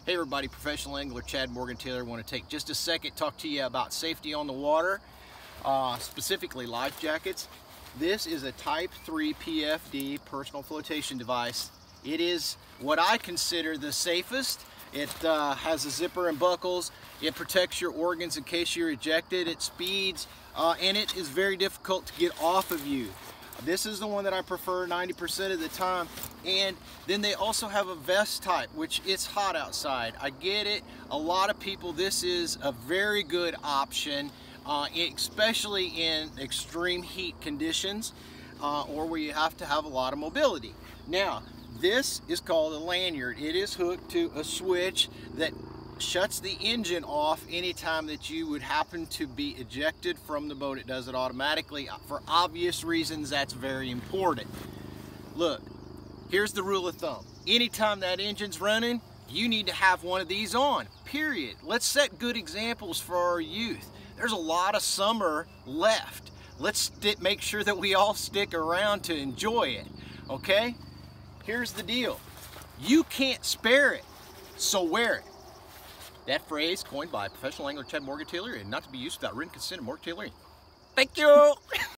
Hey everybody, professional angler Chad Morgenthaler. Want to take just a second to talk to you about safety on the water, specifically life jackets. This is a Type 3 PFD personal flotation device. It is what I consider the safest. It has a zipper and buckles. It protects your organs in case you're ejected. It speeds, and it is very difficult to get off of you. This is the one that I prefer 90% of the time. And then they also have a vest type, which it's hot outside. I get it. A lot of people, this is a very good option, especially in extreme heat conditions or where you have to have a lot of mobility. Now, this is called a lanyard. It is hooked to a switch that shuts the engine off anytime that you would happen to be ejected from the boat. It does it automatically. For obvious reasons, that's very important. Look, here's the rule of thumb. Anytime that engine's running, you need to have one of these on, period. Let's set good examples for our youth. There's a lot of summer left. Let's make sure that we all stick around to enjoy it, okay? Here's the deal. You can't spare it, so wear it. That phrase, coined by professional angler Chad Morgenthaler, and not to be used without written consent of Morgenthaler. Thank you!